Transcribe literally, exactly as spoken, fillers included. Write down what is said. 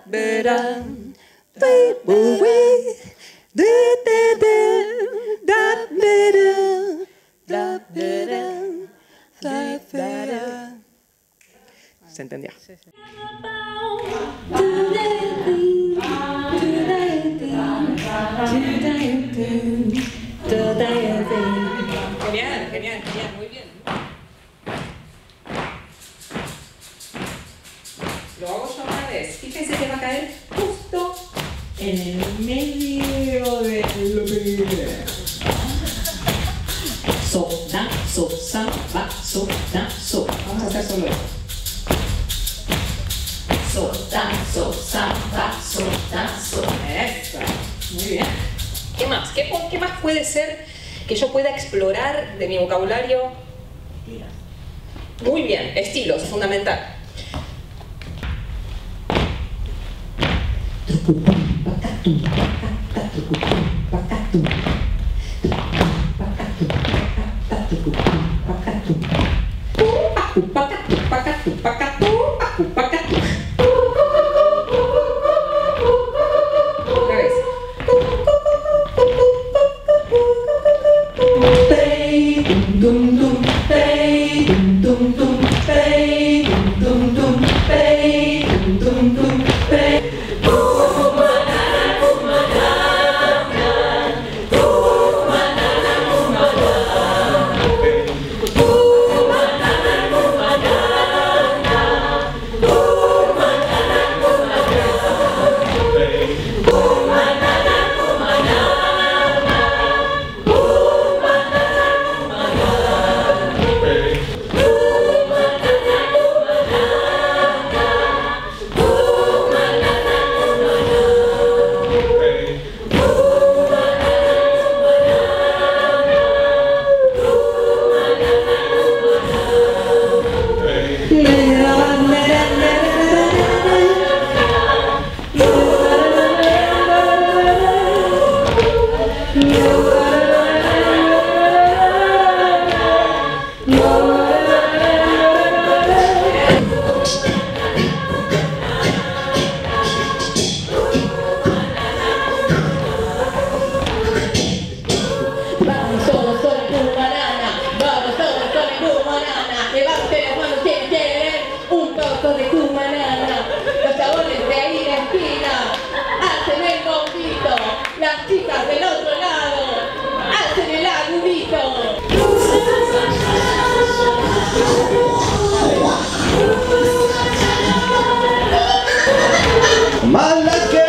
¿Se entendió? Sí, sí. Genial, genial, genial, muy bien. Lo hago yo una vez. Fíjense que va a caer justo en el medio del video. So, da, so, sa, ba, so, da, so. Vamos a hacer solo eso. So, da, so, sa, ba, so, da, so. Eso. Muy bien. ¿Qué más? ¿Qué, ¿Qué más puede ser que yo pueda explorar de mi vocabulario? Muy bien, estilos, fundamental. Malaga.